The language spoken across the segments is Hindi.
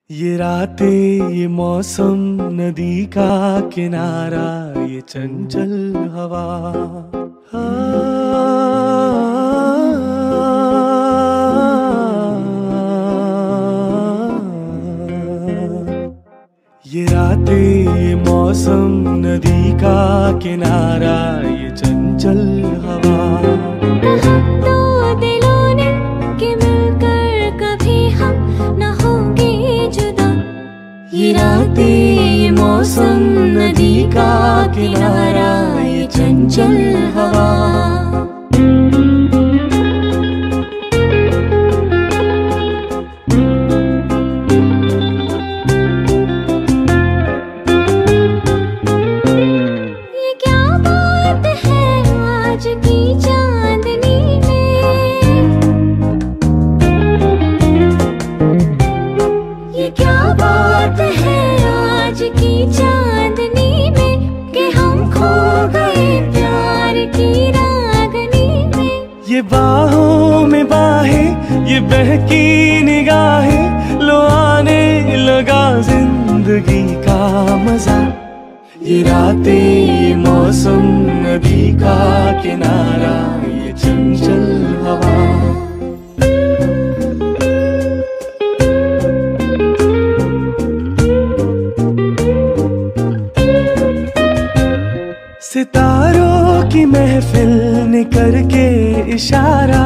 ये रातें, ये मौसम, नदी का किनारा, ये चंचल हवा, ये रातें, ये मौसम, नदी का किनारा, ये चंचल हवा। दो दिलों ने कि मिलकर कभी हम न होंगे जुदा। ये रातें, ये मौसम, नदी का किनारा, ये चंचल हवा। ये क्या बात है आज की चांदनी में, ये क्या बात है आज की चांदनी में कि हम खो गए प्यार की रागनी में। ये बाहों में बाहें, ये बहकी निगाहें, लो आने लगा जिंदगी का मजा। ये रातें, ये मौसम, नदी का किनारा, ये चंचल हवा। सितारों की महफिल ने करके इशारा,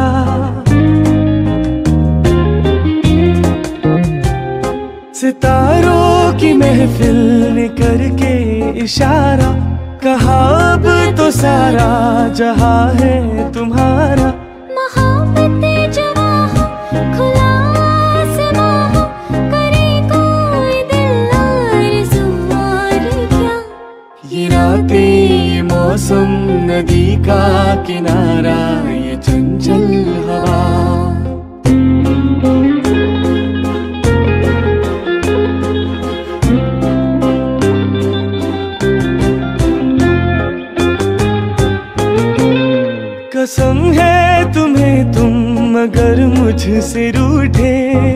सितारों की महफिल ने करके इशारा, कहा अब तो सारा जहां है तुम्हारा। मोहब्बतें जवां हो, खुला आसमां हो, करे कोई दिल आरज़ू और क्या। ये रातें, ये मौसम, नदी का किनारा, ये चंचल हवा। कसम है तुम्हें तुम अगर मुझसे रूठे,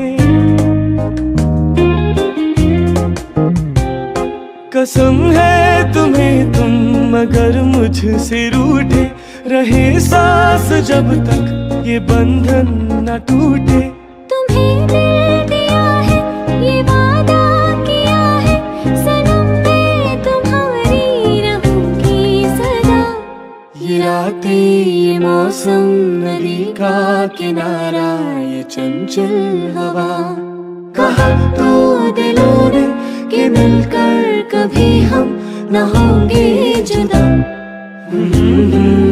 कसम है तुम्हें तुम अगर मुझसे रूठे, रहे सांस जब तक ये बंधन न टूटे। तुम्हें दिल दिया है, ये वादा किया है, सनम मैं तुम्हारी रहूंगी सदा। ये रातें, ये मौसम, नदी का किनारा, ये चंचल हवा। कहा तो दिलों ने कि मिलकर कभी हम न होंगे जुदा।